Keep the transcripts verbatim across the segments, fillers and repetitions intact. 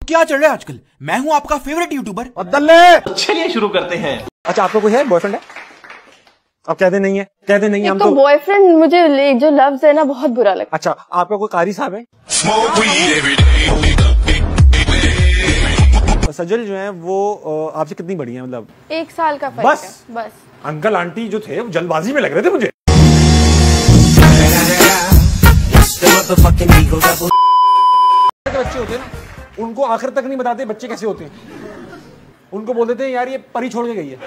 क्या चल रहा है आजकल? मैं हूँ आपका फेवरेट यूट्यूबर अब्दुल्ले। चलिए शुरू करते हैं। अच्छा, आपका कोई है बॉयफ्रेंड है? अब कहते नहीं है, कहते नहीं है हम तो बॉयफ्रेंड मुझे जो लफ्ज है ना बहुत बुरा लगता है। अच्छा, आपका कोई कारी साहब है? सजल जो है वो आपसे कितनी बड़ी है? मतलब एक साल का फर्क बस है, बस। अंकल आंटी जो थे वो जल्दबाजी में लग रहे थे मुझे। बच्चे होते हैं ना, उनको आखिर तक नहीं बताते बच्चे कैसे होते हैं। उनको बोल देते हैं यार ये परी छोड़ के गई है।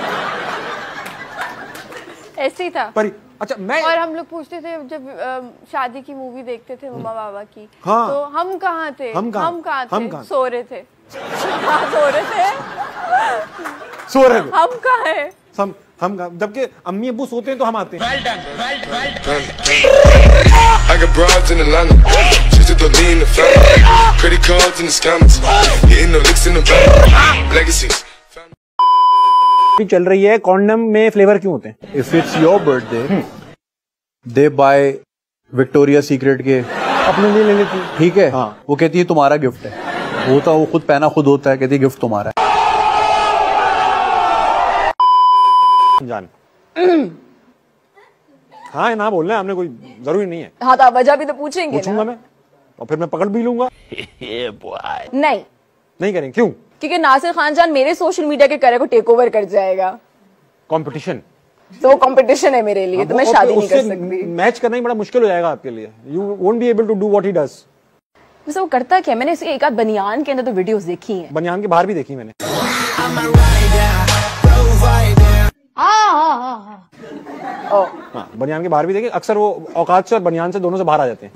ऐसे ही था परी। अच्छा, मैं और हम लोग पूछते थे जब आ, शादी की मूवी देखते थे मम्मा बाबा की। हाँ। तो हम कहाँ थे? हम कहाँ हम कहाँ थे? हम कहाँ सो रहे थे। हाँ, सो रहे थे सो रहे थे हम कहाँ है? हम हम जबकि अम्मी अब्बू सोते हैं तो हम आते हैं। well done, well done, well done. I got broads in Atlanta, just to lean in the family, credit cards and the scammers, hitting the licks in the bank, legacies. चल रही है कॉन्डम में फ्लेवर क्यों होते हैं? If it's your birthday they buy Victoria Secret के अपने लिए ले लेती है, ठीक है। हाँ। वो कहती है तुम्हारा गिफ्ट है, होता वो खुद पहना खुद होता है, कहती है गिफ्ट तुम्हारा है। जान हाँ ना बोलना है, हमने कोई जरूरी नहीं है। हाँ, तो वजह भी तो पूछेंगे पूछूंगा मैं और फिर मैं पकड़ भी लूंगा। नहीं नहीं करेंगे क्यों? क्योंकि नासिर खान जान मेरे सोशल मीडिया के करियर को टेक ओवर कर जाएगा। कंपटीशन तो कंपटीशन है मेरे लिए, तो मैं शादी नहीं कर सकती। मैच करना ही बड़ा मुश्किल हो जाएगा आपके लिए। You won't be able to do what he does. वैसे वो करता क्या? मैंने इसके एक आध बनियान के अंदर तो वीडियोस देखी हैं। बनियान के बाहर भी देखी मैंने। ओ हाँ, बनियान के बाहर भी देखे। अक्सर वो औकात से और बनियान से दोनों से बाहर आ जाते हैं।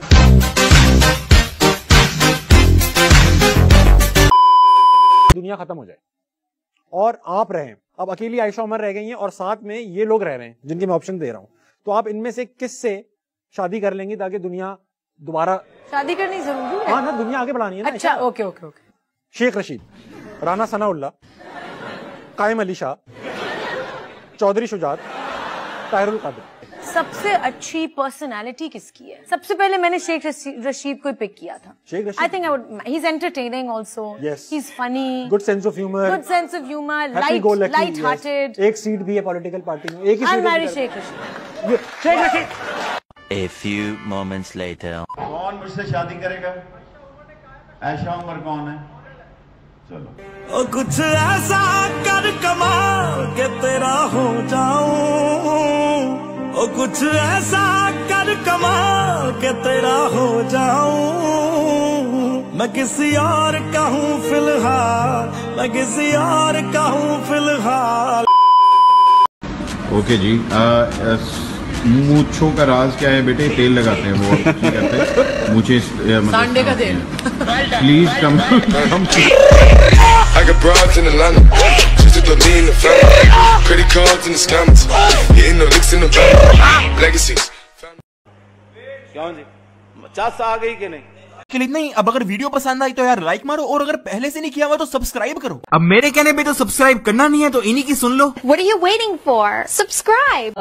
दुनिया खत्म हो जाए और आप रहें। अब अकेली आयशा उमर रह गई हैं और साथ में ये लोग रह रहे हैं जिनके मैं ऑप्शन दे रहा हूं। तो आप इनमें से किस से शादी कर लेंगी ताकि दुनिया दोबारा? शादी करनी जरूरी है। हाँ ना, दुनिया आगे बढ़ानी है ना। अच्छा, okay okay okay. Sheikh Rashid, Rana Sanaullah, Qaim Ali Shah, Chaudhary Shujaat, Tahirul Qadir. सबसे अच्छी पर्सनालिटी किसकी है? सबसे पहले मैंने शेख रशीद को पिक किया था। Sheikh Rashid, I think I would he is entertaining also, he is funny, good sense of humour, good sense of humour, light light hearted. एक सीट भी है पॉलिटिकल पार्टी में, एक ही सीट है। Sheikh Rashid. Sheikh Rashid. A few moments later. कौन मुझसे शादी करेगा? आयशा उमर कौन है? चलो। ओ कुछ ऐसा कर कमाल के तेरा हो जाऊं, ओ कुछ ऐसा कर कमाल के तेरा हो जाऊं, मैं किसी और का हूँ फिलहाल, मैं किसी और का हूँ फिलहाल। ओके जी, मूंछों का राज क्या है बेटे? तेल लगाते हैं वो, और कुछ नहीं करते। मुझे सांडे का तेल। Please come come. I got broads in Atlanta, just to lean in the family, credit cards and the scammers, hitting the licks in the bank, legacies. क्यों जी, मचास आ गई कि नहीं? के लिए नहीं। अब अगर वीडियो पसंद आई तो यार लाइक मारो, और अगर पहले से नहीं किया हुआ तो सब्सक्राइब करो। अब मेरे कहने पे तो सब्सक्राइब करना नहीं है तो इन्हीं की सुन लो। What are you waiting for? Subscribe.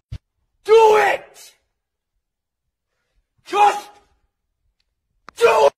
Do it! Just do it!